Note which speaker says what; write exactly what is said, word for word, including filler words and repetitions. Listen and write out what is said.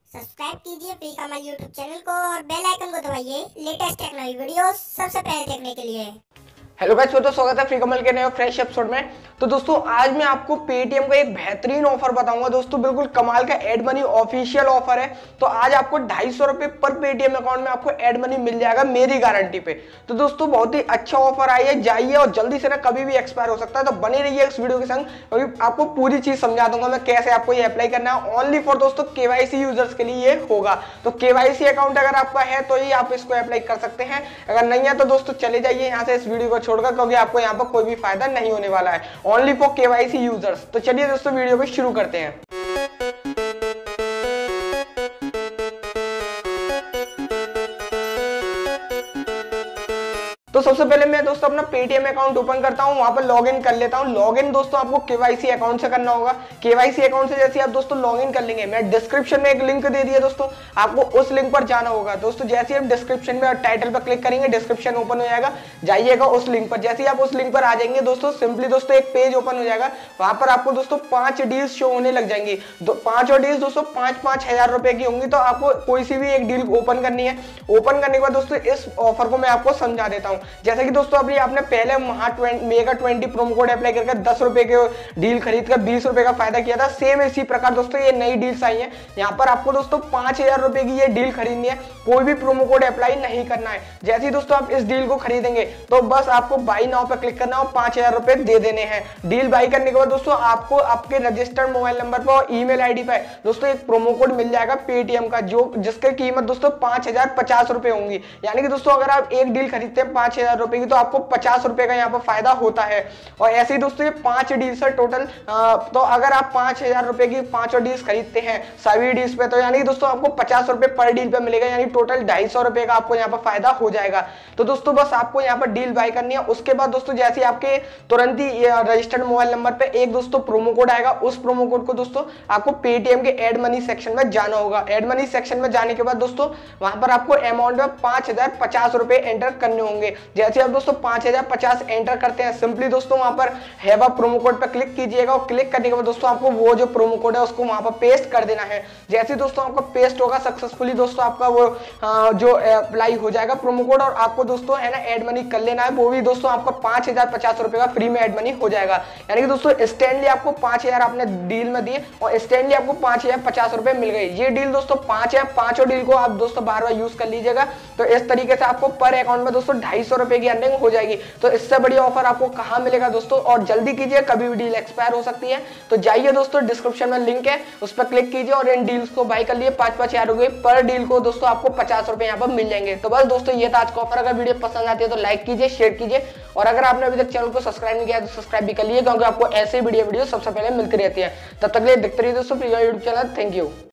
Speaker 1: Subscribe कीजिए free का हमारे यूट्यूब चैनल को और बेल आइकन को दबाइए लेटेस्ट टेक्नोलॉजी वीडियो सबसे पहले देखने के लिए।
Speaker 2: हेलो गाइस, तो स्वागत है फ्री कमल के नए फ्रेश एपिसोड में। तो दोस्तों आज मैं आपको पेटीएम का एक बेहतरीन ऑफर बताऊंगा। दोस्तों बिल्कुल कमाल का एड मनी ऑफिशियल ऑफर है। तो आज आपको ढाई सौ रुपए पर पेटीएम अकाउंट में आपको एड मनी मिल जाएगा मेरी गारंटी पे। तो दोस्तों बहुत ही अच्छा ऑफर आई है, जाइए और जल्दी से ना, कभी भी एक्सपायर हो सकता है। तो बने रहिए इस वीडियो के संग, क्योंकि आपको पूरी चीज समझा दूंगा मैं कैसे आपको ये अप्लाई करना है। ओनली फॉर दोस्तों केवाईसी यूजर्स के लिए ये होगा। तो केवाईसी अकाउंट अगर आपका है तो ही आप इसको अप्लाई कर सकते हैं, अगर नहीं है तो दोस्तों चले जाइए यहाँ से इस वीडियो को छोड़कर, क्योंकि आपको यहाँ पर कोई भी फायदा नहीं होने वाला है। Only for KYC users. तो चलिए दोस्तों वीडियो को शुरू करते हैं। तो सबसे पहले मैं दोस्तों अपना पेटीएम अकाउंट ओपन करता हूं, वहां पर लॉगिन कर लेता हूं। लॉगिन दोस्तों आपको केवाईसी अकाउंट से करना होगा। केवाईसी अकाउंट से जैसे आप दोस्तों लॉगिन कर लेंगे, मैं डिस्क्रिप्शन में एक लिंक दे दिया दोस्तों, आपको उस लिंक पर जाना होगा। दोस्तों जैसे आप डिस्क्रिप्शन में और टाइटल पर क्लिक करेंगे, डिस्क्रिप्शन ओपन हो जाएगा, जाइएगा उस लिंक पर। जैसे ही आप उस लिंक पर आ जाएंगे दोस्तों, सिंपली दोस्तों एक पेज ओपन हो जाएगा, वहां पर आपको दोस्तों पांच डील्स शो होने लग जाएंगी। पांचों डील्स दोस्तों पांच पांच हजार रुपए की होंगी। तो आपको कोई सी भी एक डील ओपन करनी है। ओपन करने के बाद दोस्तों इस ऑफर को मैं आपको समझा देता हूं। जैसे कि दोस्तों अभी आपने पहले mega twenty promo code apply करके दस रुपए के डील खरीद कर बीस रुपए का फायदा किया था, सेम इसी प्रकार दोस्तों ये नई डील्स आई हैं। यहाँ पर आपको दोस्तों पांच हजार रुपए की ये डील खरीदनी है, कोई भी प्रोमो कोड अप्लाई नहीं करना है। जैसे ही दोस्तों आप इस डील को खरीदेंगे तो बस आपको बाई नाउ पे क्लिक करना और पांच हजार रुपए दे देने हैं। डील बाई करने के बाद दोस्तों आपको आपके रजिस्टर्ड मोबाइल नंबर पर और ईमेल आईडी पर दोस्तों एक प्रोमो कोड मिल जाएगा पेटीएम का, जो जिसकी कीमत दोस्तों पांच हजार पचास रुपए होंगी। यानी कि दोस्तों अगर आप एक डील खरीदते हैं पांच हजार रुपए की, तो आपको पचास रुपए का यहाँ पर फायदा होता है। और ऐसे ही दोस्तों ये पांच डील्स है टोटल। तो अगर आप पांच हजार रुपए की पांचों डील्स खरीदते हैं सभी डील्स पे, तो यानी दोस्तों आपको पचास रुपए पर डील पे मिलेगा, यानी टोटल ढाई सौ रुपए का आपको यहाँ पर फायदा हो जाएगा। तो दोस्तों बस आपको यहाँ पर डील बाय करनी है। उसके बाद दोस्तों जैसे आपके तुरंत ही रजिस्टर्ड मोबाइल नंबर पे एक दोस्तों प्रोमो कोड आएगा, उस प्रोमो कोड को दोस्तों आपको पेटीएम के एड मनी सेक्शन में जाना होगा। एड मनी सेक्शन में जाने के बाद दोस्तों वहां पर आपको अमाउंट में पांच हजार पचास रुपए एंटर करने होंगे। जैसे आप दोस्तों पांच हजार पचास एंटर करते हैं, सिंपली दोस्तों वहां पर हैव अ प्रोमो कोड पर क्लिक कीजिएगा और क्लिक करने के बाद दोस्तों आपको वो जो प्रोमो कोड है उसको वहां पर पेस्ट कर देना है। जैसे दोस्तों आपका पेस्ट होगा सक्सेसफुली, दोस्तों आपका वो आ, जो अप्लाई हो जाएगा प्रोमो कोड, और आपको दोस्तों है ना एड मनी कर लेना है। वो भी दोस्तों आपका पांच हजार पचास रुपए का फ्री में एड मनी हो जाएगा। यानी कि दोस्तों इंस्टेंटली आपको पांच हजार आपने डील में दिए और इंस्टेंटली आपको पांच हजार पचास रुपए मिल गए। ये डील दोस्तों पांच है, पांचों डील को आप दोस्तों बार बार यूज कर लीजिएगा। तो इस तरीके से आपको पर अकाउंट में दोस्तों ढाई सौ रुपए की अर्निंग हो जाएगी। तो इससे बड़ी ऑफर आपको कहां मिलेगा दोस्तों, और जल्दी कीजिए, कभी भी डील एक्सपायर हो सकती है। तो जाइए दोस्तों डिस्क्रिप्शन में लिंक है, उस पर क्लिक कीजिए और इन डील्स को बाय कर लिए। पांच पांच हजार रुपए पर डील को दोस्तों आपको पचास रुपए यहाँ पर मिल जाएंगे। तो बस दोस्तों ये था आज का ऑफर। अगर वीडियो पसंद आती है तो लाइक कीजिए, शेयर कीजिए, और अगर आपने अभी तक चैनल को सब्सक्राइब नहीं किया तो सब्सक्राइब भी कर लीजिए, क्योंकि आपको ऐसे वीडियो वीडियो सबसे पहले मिलती रहती है। तब तक के लिए देखते रहिए दोस्तों प्रिय यूट्यूब चैनल। Thank you.